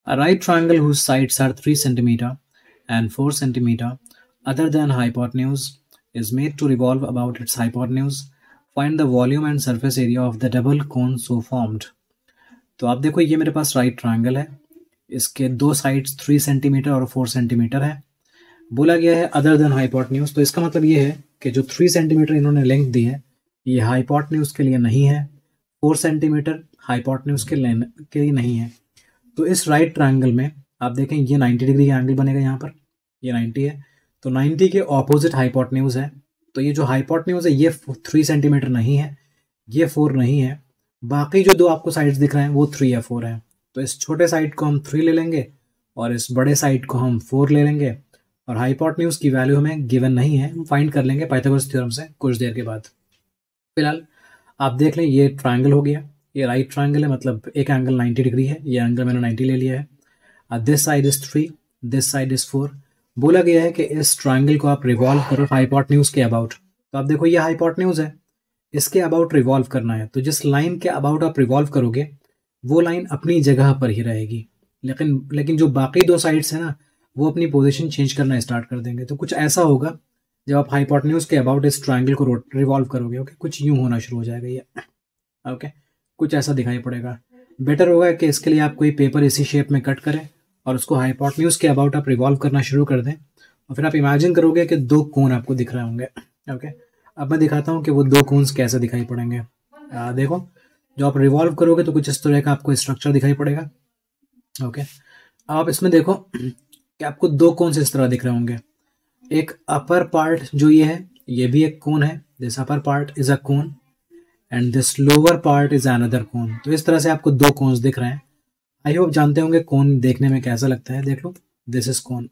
A right triangle whose sides are 3 centimeter and 4 centimeter other than hypotenuse is made to revolve about its hypotenuse. Find the volume and surface area of the double cone so formed. तो आप देखो ये मेरे पास right triangle है, इसके दो sides 3 centimetre और 4 centimetre है। बोला गया है अदर देन हाइपोटेन्यूज, तो इसका मतलब ये है कि जो 3 सेंटीमीटर इन्होंने लेंथ दी है ये हाइपोटेन्यूज के लिए नहीं है, 4 सेंटीमीटर हाइपोटेन्यूज के लिए नहीं है। तो इस राइट ट्रायंगल में आप देखें ये 90 डिग्री का एंगल बनेगा, यहाँ पर ये 90 है, तो 90 के ऑपोजिट हाइपोटेन्यूज है। तो ये जो हाइपोटेन्यूज है ये 3 सेंटीमीटर नहीं है, ये 4 नहीं है, बाकी जो दो आपको साइड्स दिख रहे हैं वो 3 या 4 है। तो इस छोटे साइड को हम 3 ले लेंगे और इस बड़े साइड को हम 4 ले लेंगे, और हाइपोटेन्यूज की वैल्यू हमें गिवन नहीं है, हम फाइंड कर लेंगे पाइथागोरस थ्योरम से कुछ देर के बाद। फिलहाल आप देख लें ये ट्रायंगल हो गया, ये राइट ट्रायंगल है, मतलब एक एंगल 90 डिग्री है, ये एंगल मैंने 90 ले लिया है। This side is 3, this side is 4। बोला गया है कि इस ट्रायंगल को आप रिवॉल्व करो हाइपोटेन्यूज के अबाउट। तो आप देखो ये हाइपोटेन्यूज है, इसके अबाउट रिवॉल्व करना है, तो जिस लाइन के अबाउट आप रिवॉल्व करोगे वो लाइन अपनी जगह पर ही रहेगी, लेकिन जो बाकी दो साइड्स हैं ना वो अपनी पोजीशन चेंज करना स्टार्ट कर देंगे। तो कुछ ऐसा होगा जब आप हाइपोटेन्यूज के अबाउट इस ट्रायंगल को रिवॉल्व करोगे, ओके, कुछ यूं होना शुरू हो जाएगा ये, ओके, कुछ ऐसा दिखाई पड़ेगा। बेटर होगा कि इसके लिए आप कोई पेपर इसी शेप में कट करें और उसको हाइपोटेन्यूज के अबाउट आप रिवॉल्व करना शुरू कर दें, और फिर आप इमेजिन करोगे कि दो कोन आपको दिख रहे होंगे, ओके। अब मैं दिखाता हूँ कि वो दो कोन्स कैसे दिखाई पड़ेंगे। देखो जो आप रिवॉल्व करोगे तो कुछ इस तरह का आपको स्ट्रक्चर दिखाई पड़ेगा, ओके। आप इसमें देखो कि आपको दो कोन्स इस तरह दिख रहे होंगे, एक अपर पार्ट जो ये है ये भी एक कोन है, this upper part is a cone and this lower part is another cone. तो इस तरह से आपको दो कोन्स दिख रहे हैं। आई होप जानते होंगे कोन देखने में कैसा लगता है। देख लो दिस इज कोन,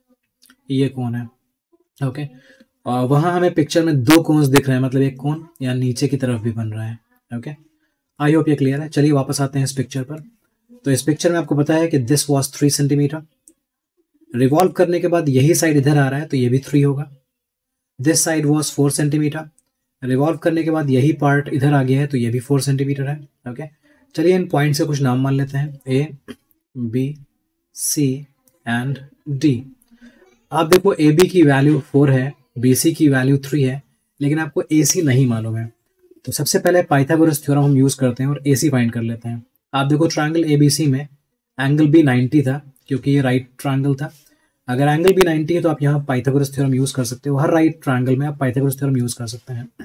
ये कोन है, ओके। और वहाँ हमें पिक्चर में दो कोन्स दिख रहे हैं, मतलब एक कोन या नीचे की तरफ भी बन रहा है, ओके। आई होप ये क्लियर है। चलिए वापस आते हैं इस पिक्चर पर। तो इस पिक्चर में आपको पता है कि दिस वॉज 3 सेंटीमीटर, रिवॉल्व करने के बाद यही साइड इधर आ रहा है तो ये भी 3 होगा। This side was 4 centimetre, revolve करने के बाद यही पार्ट इधर आ गया है तो ये भी 4 सेंटीमीटर है, ओके। चलिए इन पॉइंट से कुछ नाम मान लेते हैं, A, B, C and D. आप देखो ए बी की वैल्यू 4 है, बी सी की वैल्यू 3 है, लेकिन आपको ए सी नहीं मालूम है। तो सबसे पहले पाइथागोरस थ्योरम हम यूज करते हैं और ए सी फाइंड कर लेते हैं। आप देखो ट्रायंगल ए बी सी में एंगल बी 90 था क्योंकि ये राइट ट्रायंगल था। अगर एंगल बी 90 है तो आप यहाँ पाइथागोरस थ्योरम यूज कर सकते हो, हर राइट ट्रायंगल में आप पाइथागोरस थ्योरम यूज कर सकते हैं।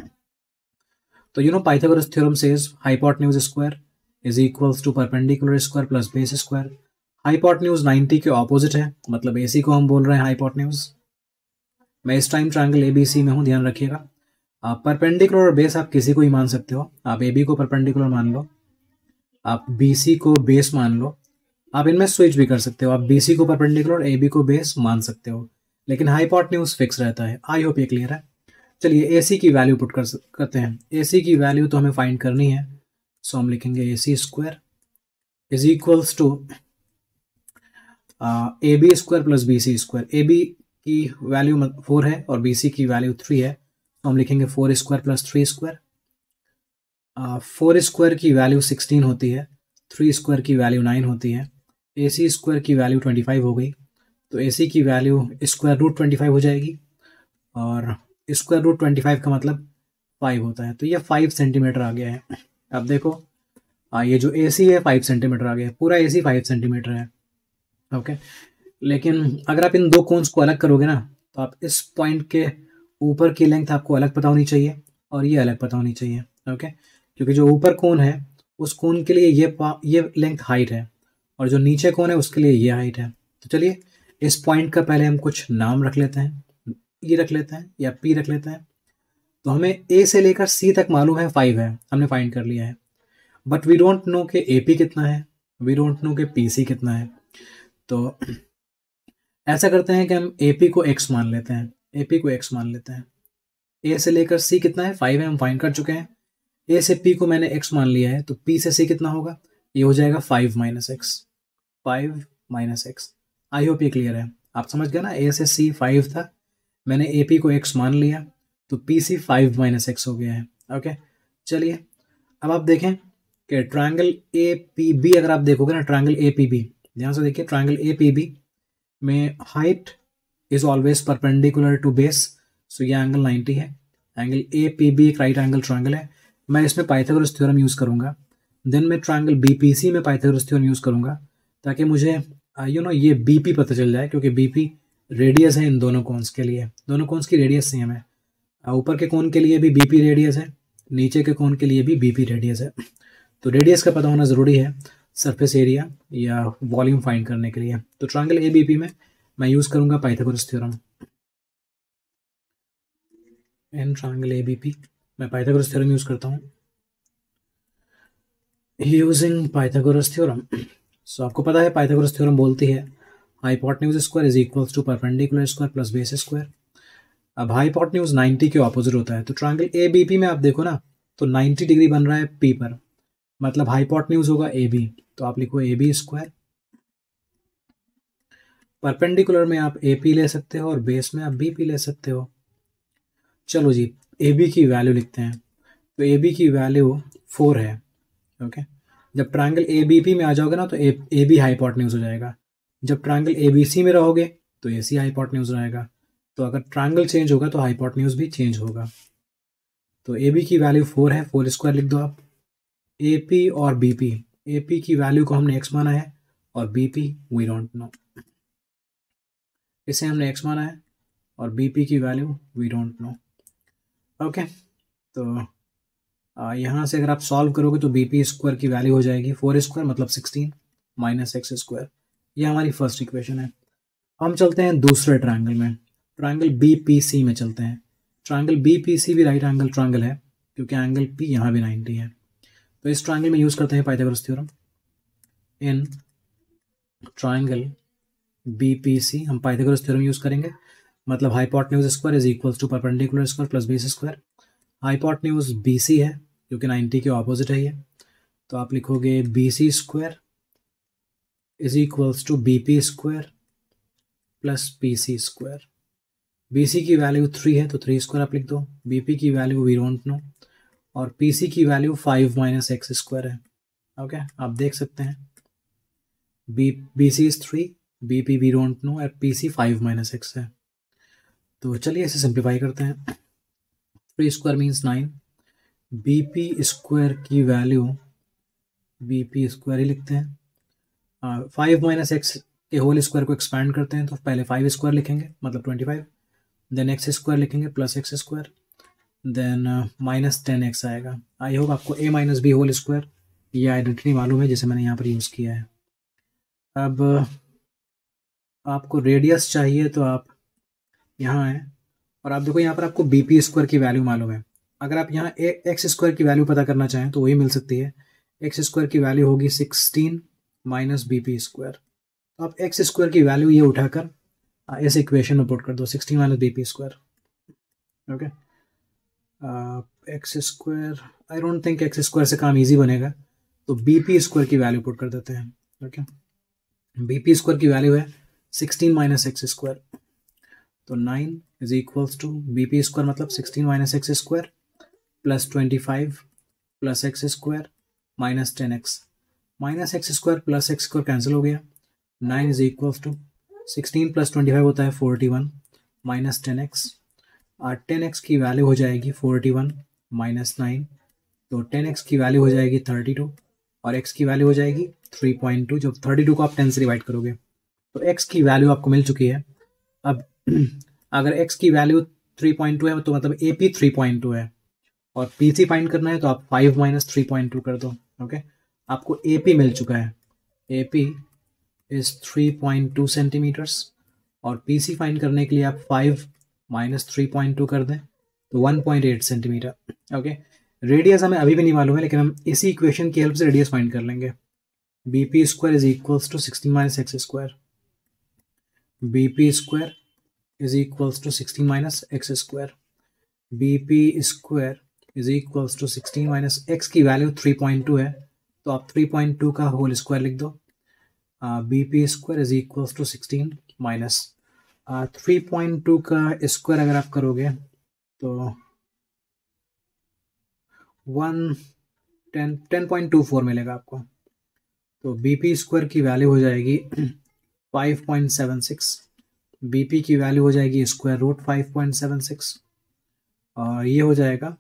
तो you know Pythagoras theorem says hypotenuse square is equals to perpendicular square plus base square. Hypotenuse 90 के ऑपोजिट है, मतलब ए सी को हम बोल रहे हैं हाइपोटेन्यूज। मैं इस time triangle A B C में हूँ, ध्यान रखिएगा। आप परपेंडिकुलर और बेस आप किसी को ही मान सकते हो, आप ए बी को परपेंडिकुलर मान लो, आप बी सी को बेस मान लो, आप इनमें स्विच भी कर सकते हो, आप बी सी को परपेंडिकुलर और ए बी को बेस मान सकते हो, लेकिन हाइपोटेन्यूज फिक्स रहता है। आई होप ये क्लियर है। चलिए ए सी की वैल्यू पुट करते हैं। ए सी की वैल्यू तो हमें फाइंड करनी है, सो हम लिखेंगे A C square is equals to A B square plus B C square. A B की वैल्यू 4 है और बी सी की वैल्यू 3 है, तो हम लिखेंगे 4 स्क्वायर प्लस 3 स्क्वायर। 4 स्क्वायर की वैल्यू 16 होती है, 3 स्क्वायर की वैल्यू 9 होती है, ए सी स्क्वायर की वैल्यू 25 हो गई, तो ए सी की वैल्यू स्क्वायर रूट 25 हो जाएगी, और स्क्वायर रूट 25 का मतलब 5 होता है, तो ये 5 सेंटीमीटर आ गया है। अब देखो ये जो ए सी है 5 सेंटीमीटर आ गया है, पूरा ए सी 5 सेंटीमीटर है, ओके। लेकिन अगर आप इन दो कोन्स को अलग करोगे ना तो आप इस पॉइंट के ऊपर की लेंथ आपको अलग पता होनी चाहिए और ये अलग पता होनी चाहिए, ओके। क्योंकि जो ऊपर कोन है उस कोन के लिए ये लेंथ हाइट है और जो नीचे कोन है उसके लिए ये हाइट है। तो चलिए इस पॉइंट का पहले हम कुछ नाम रख लेते हैं, ई रख लेते हैं या पी रख लेते हैं। तो हमें ए से लेकर सी तक मालूम है 5 है, हमने फाइंड कर लिया है, बट वी डोंट नो कि ए पी कितना है, वी डोंट नो कि पी सी कितना है। तो ऐसा करते हैं कि हम ए पी को एक्स मान लेते हैं, ए पी को एक्स मान लेते हैं। ए से लेकर सी कितना है 5 है, हम फाइंड कर चुके हैं। ए से पी को मैंने एक्स मान लिया है, तो पी से सी कितना होगा, ये हो जाएगा 5 minus x, 5 minus x. I hope ये क्लियर है, आप समझ गए ना। ए से सी 5 था, मैंने ए पी को एक्स मान लिया, तो पी सी 5 माइनस एक्स हो गया है, ओके। चलिए अब आप देखें कि ट्रायंगल ए पी बी, अगर आप देखोगे ना ट्रायंगल ए पी बी, ध्यान से देखिए, ट्रायंगल ए पी बी में height is always perpendicular to base, so ये एंगल 90 है। एंगल ए पी बी एक राइट एंगल ट्रायंगल है। मैं इसमें पाइथागोरस थ्योरम यूज़ करूंगा। देन मैं ट्रायंगल बी पी सी में पाइथागोरस थ्योरम यूज़ करूंगा, ताकि मुझे ये बी पी पता चल जाए, क्योंकि बी पी रेडियस है इन दोनों कोन्स के लिए। दोनों कोन्स की रेडियस सेम है। ऊपर के कोन के लिए भी बी पी रेडियस है, नीचे के कोन के लिए भी बी पी रेडियस है। तो रेडियस का पता होना ज़रूरी है सरफेस एरिया या वॉल्यूम फाइंड करने के लिए। तो ट्रायंगल ए बी पी में मैं यूज़ करूंगा Pythagoras theorem. In triangle A B P मैं पाइथागोरस थ्योरम यूज़ करता हूँ। यूजिंग पाइथागोरस थ्योरम, सो आपको पता है पाइथागोरस थ्योरम बोलती है hypotenuse square is equals to perpendicular square plus base square. अब हाइपोटेन्यूज 90 के ऑपोजिट होता है, तो ट्रायंगल ए बी पी में आप देखो ना, तो 90 डिग्री बन रहा है पी पर, मतलब हाइपोटेन्यूज होगा ए बी, तो आप लिखो ए बी स्क्वायर। परपेंडिकुलर में आप ए पी ले सकते हो और बेस में आप बी पी ले सकते हो। चलो जी, ए बी की वैल्यू लिखते हैं। तो ए बी की वैल्यू 4 है। ओके, जब ट्रायंगल ए बी पी में आ जाओगे ना, तो ए बी हाइपोटेन्यूज हो जाएगा। जब ट्रायंगल ए बी सी में रहोगे तो ए सी हाइपोटेन्यूज रहेगा। तो अगर ट्रायंगल चेंज होगा तो हाइपोटेन्यूज भी चेंज होगा। तो ए बी की वैल्यू 4 है, 4 स्क्वायर लिख दो आप। ए पी और बी पी, ए पी की वैल्यू को हमने एक्स माना है और B P we don't know, इसे हमने एक्स माना है और बी पी की value we don't know. Okay, तो यहाँ से अगर आप सॉल्व करोगे तो बी पी स्क्वायर की वैल्यू हो जाएगी 4 स्क्वायर मतलब 16 माइनस एक्स स्क्वायर। ये हमारी फर्स्ट इक्वेशन है। हम चलते हैं दूसरे ट्रायंगल में, ट्रायंगल बी पी सी में चलते हैं। ट्रायंगल बी पी सी भी राइट एंगल ट्रायंगल है, क्योंकि एंगल पी यहाँ भी 90 है। तो इस ट्रायंगल में यूज़ करते हैं Pythagoras theorem. In triangle B P C हम पाइथागोरस थ्योरम यूज़ करेंगे, मतलब hypotenuse square is equals to perpendicular square plus base square. Hypotenuse B C है, क्योंकि 90 के ऑपोजिट है ये, तो आप लिखोगे B C square is equals to B P square plus P C square. B C की वैल्यू 3 है, तो 3 स्क्वायर आप लिख दो। बी पी की वैल्यू वी डोंट नो और पी सी की वैल्यू 5 माइनस एक्स स्क्वायर है। ओके, आप देख सकते हैं B C is 3, B P we don't know और पी सी 5 माइनस एक्स है। तो चलिए इसे सिंप्लीफाई करते हैं। 3 square means 9, B P square की वैल्यू बी पी स्क्वायर ही लिखते हैं। 5 माइनस एक्स के होल स्क्वायर को एक्सपैंड करते हैं, तो पहले 5 स्क्वायर लिखेंगे मतलब 25, देन एक्स स्क्वायर लिखेंगे plus x square, then minus 10x आएगा। आई होप आपको a minus B whole square ये आइडेंटिटी मालूम है, जिसे मैंने यहाँ पर यूज़ किया है। अब आपको रेडियस चाहिए तो आप यहाँ आए और आप देखो यहाँ पर आपको बी पी स्क्वायर की वैल्यू मालूम है। अगर आप यहाँ एक्स स्क्वायर की वैल्यू पता करना चाहें तो वही मिल सकती है। एक्स स्क्वायर की वैल्यू होगी 16 माइनस बी पी स्क्वायर। तो आप एक्स स्क्वायर की वैल्यू ये उठाकर इस इक्वेशन में पुट कर दो, 16 minus B P square. Okay, x square, I don't think x square से काम इजी बनेगा, तो बी पी स्क्वायर की वैल्यू पुट कर देते हैं। ओके, बी पी स्क्वायर की वैल्यू है 16 माइनस एक्स स्क्वायर, तो 9 is equals to B P square मतलब 16 minus x square plus 25 plus x square minus 10x। Minus x square plus x square cancel हो गया। 9 is equals to 16 plus 25 होता है 41 minus 10x। 10x की value हो जाएगी 41 minus 9, तो 10x की वैल्यू हो जाएगी 32 और x की वैल्यू हो जाएगी 3.2। जब 32 को आप 10 से डिवाइड करोगे तो x की वैल्यू आपको मिल चुकी है। अब अगर x की वैल्यू 3.2 है तो मतलब ए पी 3.2 है और पी सी फाइंड करना है, तो आप 5 माइनस 3.2 कर दो। ओके, आपको ए पी मिल चुका है, ए पी इज 3.2 सेंटीमीटर्स और पी सी फाइंड करने के लिए आप 5 माइनस 3.2 कर दें तो 1.8 सेंटीमीटर। ओके, रेडियस हमें अभी भी नहीं मालूम है, लेकिन हम इसी इक्वेशन की हेल्प से रेडियस फाइंड कर लेंगे। B P square is equals to 16 minus x square, B P square is equals to 16 minus x square, B P square is equals to 16 minus x की वैल्यू 3.2 है, तो आप 3.2 का whole square लिख दो। B P square is equals to 16 minus 3.2 का square अगर आप करोगे तो 10.24 मिलेगा आपको। तो बीपी स्क्वायर की वैल्यू हो जाएगी 5.76, बीपी की वैल्यू हो जाएगी स्क्वायर रूट 5.76, और ये हो जाएगा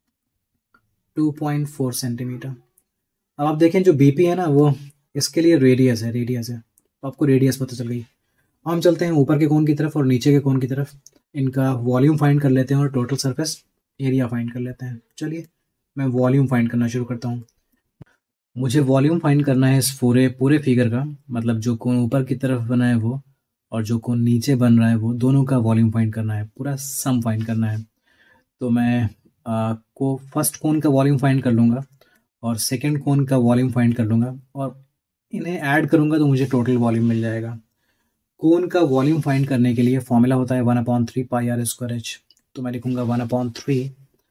2.4 सेंटीमीटर। अब आप देखें जो बीपी है ना वो इसके लिए रेडियस है, तो आपको रेडियस पता चल गई। हम चलते हैं ऊपर के कोन की तरफ और नीचे के कोन की तरफ, इनका वॉल्यूम फाइंड कर लेते हैं और टोटल सरफेस एरिया फाइंड कर लेते हैं। चलिए मैं वॉल्यूम फाइंड करना शुरू करता हूँ। मुझे वॉल्यूम फाइंड करना है इस पूरे पूरे फिगर का, मतलब जो कोन ऊपर की तरफ बना है वो और जो कोन नीचे बन रहा है वो दोनों का वॉल्यूम फाइंड करना है, पूरा सम फाइंड करना है। तो मैं को फर्स्ट कोन का वॉल्यूम फाइंड कर लूँगा और सेकंड कोन का वॉल्यूम फाइंड कर लूँगा और इन्हें ऐड करूँगा तो मुझे टोटल वॉल्यूम मिल जाएगा। कोन का वॉल्यूम फाइंड करने के लिए फॉर्मूला होता है 1/3 पाई आर स्क्वायर एच। तो मैं लिखूँगा 1/3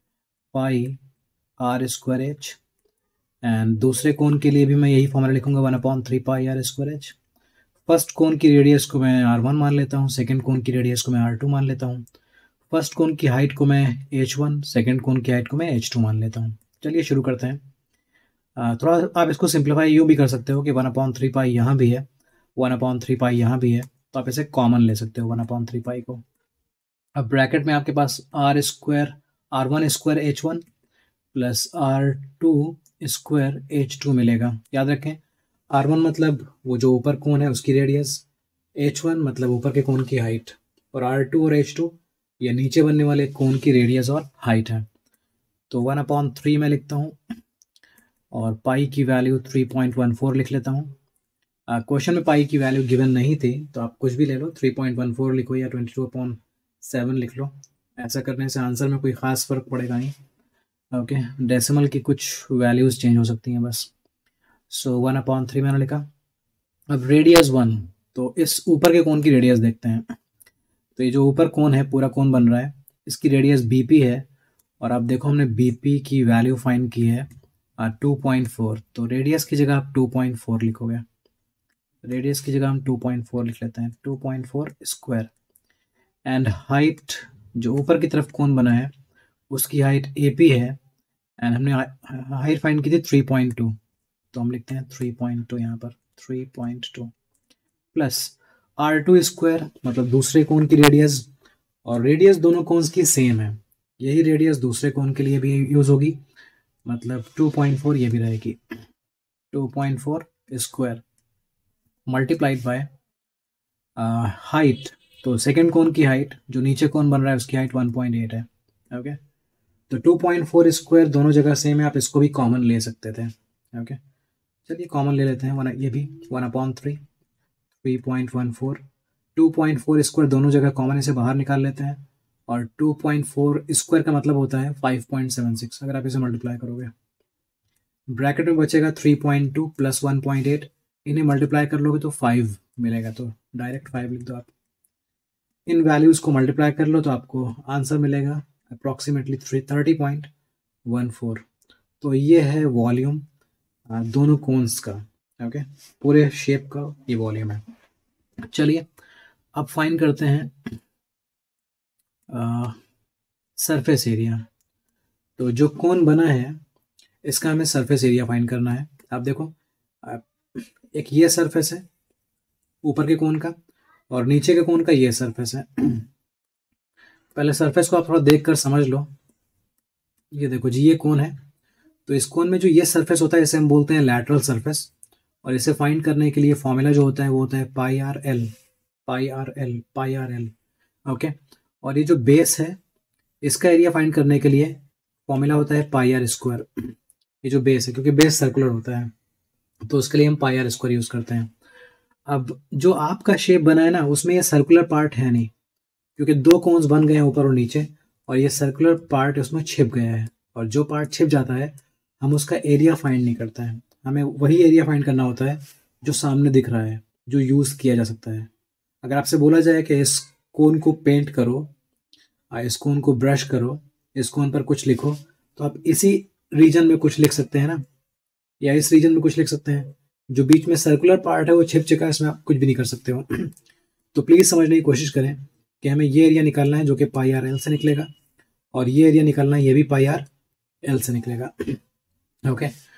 pi r square h, and दूसरे कोन के लिए भी मैं यही फॉर्मूला लिखूँगा 1/3 pi r square h. First cone की रेडियस को मैं r1 मान लेता हूँ, सेकंड कोन की रेडियस को मैं r2 मान लेता हूँ, फर्स्ट कोन की हाइट को मैं h1, सेकंड कोन की हाइट को मैं h2 मान लेता हूँ। चलिए शुरू करते हैं। थोड़ा आप इसको सिंप्लीफाई यूँ भी कर सकते हो कि 1/3 पाई यहाँ भी है, 1/3 पाई यहाँ भी है, तो आप इसे कॉमन ले सकते हो 1/3 पाई को। अब ब्रैकेट में आपके पास r square r1 square h1 plus r2 square h2 मिलेगा। याद रखें r1 मतलब वो जो ऊपर कोन है उसकी रेडियस, h1 मतलब ऊपर के कोन की हाइट, और r2 और h2 ये नीचे बनने वाले कोन की रेडियस और हाइट है। तो 1/3 में लिखता हूँ और पाई की वैल्यू 3.14 लिख लेता हूँ। क्वेश्चन में पाई की वैल्यू गिवन नहीं थी तो आप कुछ भी ले लो, 3.14 लिखो या 22/7 लिख लो। ऐसा करने से आंसर में कोई ख़ास फ़र्क पड़ेगा नहीं। ओके, डेसिमल की कुछ वैल्यूज़ चेंज हो सकती हैं बस। सो 1/3 मैंने लिखा। अब रेडियस 1, तो इस ऊपर के कोन की रेडियस देखते हैं। तो ये जो ऊपर कोन है, पूरा कोन बन रहा है, इसकी रेडियस बीपी है और आप देखो हमने बीपी की वैल्यू फाइंड की है 2.4, तो रेडियस की जगह आप 2.4 लिखोगे। रेडियस की जगह हम 2.4 लिख लेते हैं, 2.4 स्क्वायर। एंड हाइट जो ऊपर की तरफ कोन बना है उसकी हाइट AP है, एंड हमने हाइट फाइंड की थी 3.2, तो हम लिखते हैं 3.2 यहाँ पर, 3.2 प्लस R2 स्क्वायर मतलब दूसरे कोन की रेडियस, और रेडियस दोनों कोन्स की सेम है, यही रेडियस दूसरे कोन के लिए भी यूज़ होगी, मतलब 2.4 ये भी रहेगी, 2.4 स्क्वायर मल्टीप्लाइड बाय हाइट। तो सेकंड कोन की हाइट जो नीचे कोन बन रहा है उसकी हाइट 1.8 है। ओके, तो 2.4 स्क्वायर दोनों जगह सेम है, आप इसको भी कॉमन ले सकते थे। ओके, चलिए कॉमन ले लेते हैं, ये भी 1/3 3.14, 2.4 स्क्वायर दोनों जगह कॉमन, इसे बाहर निकाल लेते हैं, और 2.4 स्क्वायर का मतलब होता है 5.76 अगर आप इसे मल्टीप्लाई करोगे। ब्रैकेट में बचेगा 3.2 प्लस 1.8, इन्हें मल्टीप्लाई कर लोगे तो 5 मिलेगा, तो डायरेक्ट 5 लिख दो आप। इन वैल्यूज़ को मल्टीप्लाई कर लो तो आपको आंसर मिलेगा अप्रॉक्सीमेटली 30.14। तो ये है वॉल्यूम दोनों कोन्स का। ओके, पूरे शेप का ये वॉल्यूम है। चलिए अब फाइंड करते हैं सरफेस एरिया। तो जो कोन बना है इसका हमें सरफेस एरिया फाइंड करना है। आप देखो एक ये सरफेस है ऊपर के कोन का और नीचे के कोन का ये सरफेस है। पहले सरफेस को आप थोड़ा देख कर समझ लो। ये देखो जी, ये कोन है, तो इस कोन में जो ये सरफेस होता है इसे हम बोलते हैं लैटरल सरफेस, और इसे फाइंड करने के लिए फॉर्मूला जो होता है वो होता है pi r l, pi r l, pi r l. Okay, और ये जो बेस है इसका एरिया फाइंड करने के लिए फॉर्मूला होता है पाई आर स्क्वायर। ये जो बेस है, क्योंकि बेस सर्कुलर होता है तो उसके लिए हम पाई आर स्क्वायर यूज़ करते हैं। अब जो आपका शेप बना है ना उसमें ये सर्कुलर पार्ट है नहीं, क्योंकि दो कोन्स बन गए हैं ऊपर और नीचे, और ये सर्कुलर पार्ट उसमें छिप गया है, और जो पार्ट छिप जाता है हम उसका एरिया फाइंड नहीं करता है, हमें वही एरिया फाइंड करना होता है जो सामने दिख रहा है, जो यूज़ किया जा सकता है। अगर आपसे बोला जाए कि इस कोन को पेंट करो, इस कोन को ब्रश करो, इस कोन पर कुछ लिखो, तो आप इसी रीजन में कुछ लिख सकते हैं ना, या इस रीजन में कुछ लिख सकते हैं। जो बीच में सर्कुलर पार्ट है वो छिप चुका है, इसमें आप कुछ भी नहीं कर सकते हो। तो प्लीज़ समझने की कोशिश करें कि हमें ये एरिया निकालना है जो कि पाई आर एल से निकलेगा, और ये एरिया निकालना है ये भी पाई आर एल से निकलेगा। ओके,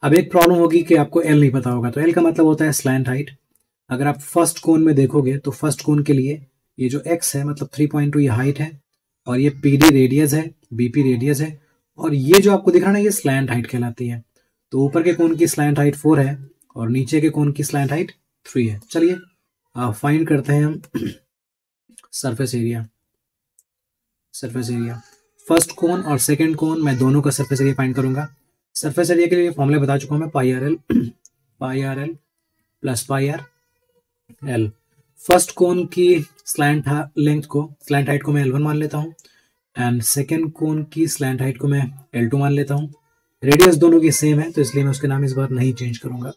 अब एक प्रॉब्लम होगी कि आपको एल नहीं पता होगा, तो एल का मतलब होता है स्लैंट हाइट। अगर आप फर्स्ट कोन में देखोगे तो फर्स्ट कोन के लिए ये जो एक्स है मतलब 3.2 ये हाइट है, और ये पी डी रेडियस है, बीपी रेडियस है, और ये जो आपको दिख रहा है ना ये स्लैंट हाइट कहलाती है। तो ऊपर के कोन की स्लैंट हाइट 4 है और नीचे के कोन की स्लैंट हाइट 3 है। चलिए फाइंड करते हैं हम surface area. Surface area first cone और सेकंड कोन मैं दोनों का सरफेस एरिया फाइंड करूंगा। सरफेस एरिया के लिए फॉर्मूला बता चुका हूं मैं, pi r l plus pi r l. First cone की स्लैंट लेंथ को, स्लैंट हाइट को मैं L1 मान लेता हूँ, एंड सेकंड कोन की स्लैंट हाइट को मैं L2 मान लेता हूँ। रेडियस दोनों की सेम है तो इसलिए मैं उसके नाम इस बार नहीं चेंज करूंगा।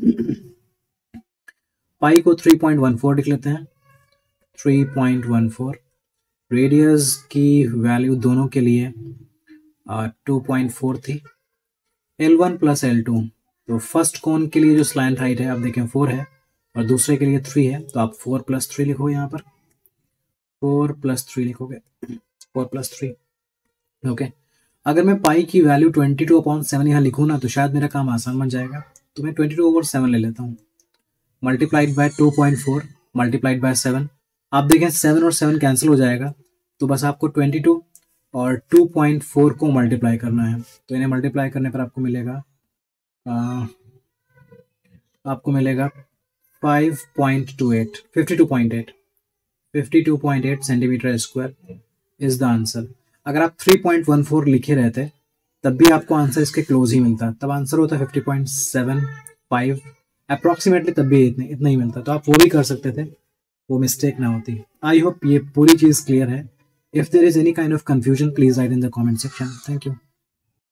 पाई को 3.14 लिख लेते हैं, 3.14। रेडियस की वैल्यू दोनों के लिए 2.4 थी। L1 प्लस L2, तो फर्स्ट कोन के लिए जो स्लैंट हाइट है आप देखें 4 है और दूसरे के लिए 3 है, तो आप 4 + 3 लिखो, यहाँ पर 4 + 3 लिखोगे, 4 + 3। ओके, अगर मैं पाई की वैल्यू 22/7 यहाँ लिखूँ ना तो शायद मेरा काम आसान बन जाएगा, तो मैं 22/7 ले लेता हूँ, मल्टीप्लाइड बाय 2.4 मल्टीप्लाइड बाय 7। आप देखें 7 और 7 कैंसिल हो जाएगा, तो बस आपको 22 और 2.4 को मल्टीप्लाई करना है। तो इन्हें मल्टीप्लाई करने पर आपको मिलेगा 52.8 centimetre square is the answer. अगर आप 3.14 लिखे रहते तब भी आपको आंसर इसके क्लोज ही मिलता, तब आंसर होता 50.75 अप्रॉक्सीमेटली, तब भी इतना ही मिलता, तो आप वो भी कर सकते थे, वो मिस्टेक ना होती। आई होप ये पूरी चीज़ क्लियर है। If there is any kind of confusion please write in the comment section. Thank you.